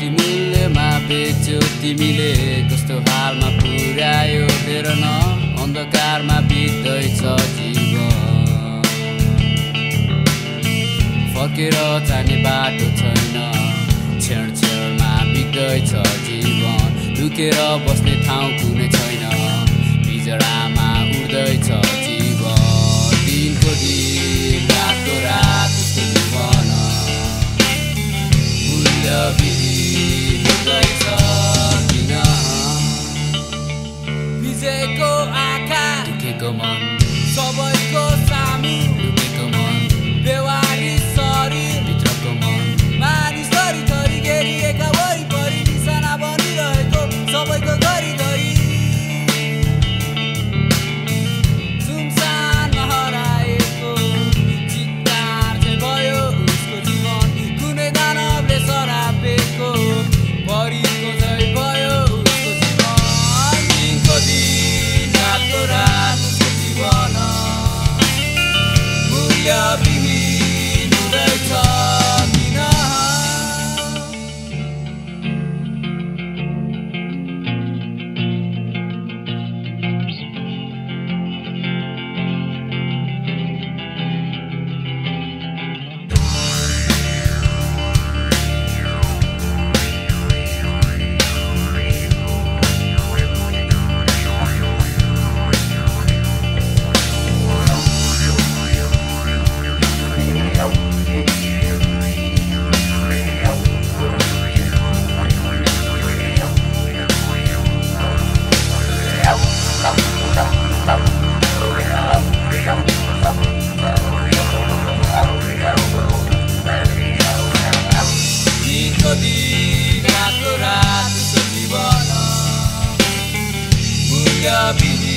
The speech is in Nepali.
कति मूल्यमा बेच्यो तिमीले कस्तो हालमा पुर्यायो हेर न अन्धकारमा बित्दैछ जीवन फर्केर जाने बाटो छैन क्षण क्षणमा बित्दैछ जीवन लुकेर बस्ने ठाउँ कुनै छैन बिजडामा उड्दैछ जीवन दिनको दिन रातको रात जीवन मूल्यविहीन हुँदैछ किन भिजेको आँखा दुखेको मन सबैको सामु दुखेको मन बेवारी शरीर भित्रको मन मानिस थरी थरी घेरिएका वरिपरि निशाना बनिरहेको सबैको घरि घरि सुनसानमा हराएको चित्कार चाहिँ भयो उसको जीवन कुनै दानवले सरापेको परीको चाहिँ भयो उसको जीवन दिनको दिन रातको रात उसको जीवन मूल्यविहीन हुँदैछ किन दिनको दिन रातको रात उसको जीवन मूल्यविहीन